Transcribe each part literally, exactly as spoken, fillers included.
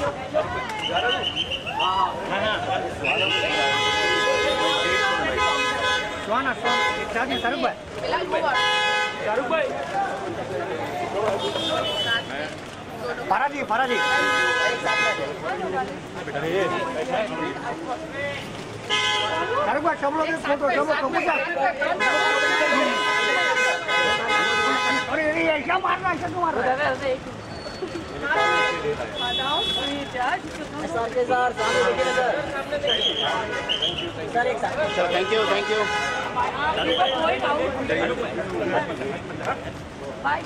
सुहाना एक साथ में शाहरुख भाई शाहरुख भाई फरा जी फरा जी शाहरुख भाई सब लोग फोटो सब लोग अरे ये क्या मारना है क्या मारना है सर एक साथ thank you thank you bye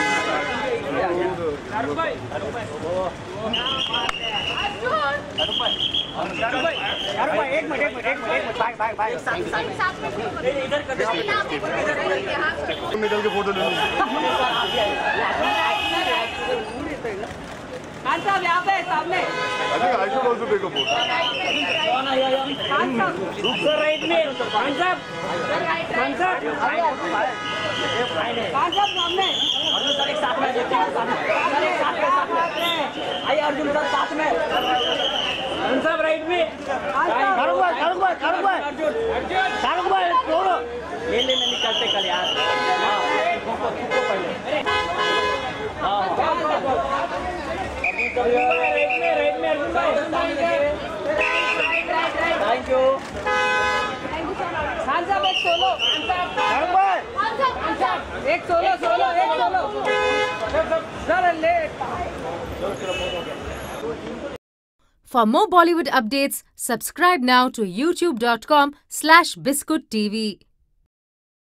Shahrukh भाई शाहरुख भाई शाहरुख भाई एक मिनट एक मिनट एक मिनट बाय बाय बाय एक साथ इधर कर मिडल के फोटो ले लो खान साहब यहाँ पे सामने I think I should also take a photo. Khan साहब सर राइट में खान साहब खान साहब खान साहब सामने अर्जुन सर एक साथ में सर एक साथ में साथ में आइए अर्जुन सर साथ में खान साहब राइट में शाहरुख भाई शाहरुख भाई शाहरुख भाई शाहरुख भाई छोड़ो ले ले निकलते कल यार राइट में राइट में अर्जुन भाई थैंक यू खान साहब एक सोलो शाहरुख भाई एक सोलो सोलो एक सोलो सर ले For more Bollywood updates, subscribe now to youtube dot com slash biscuit T V.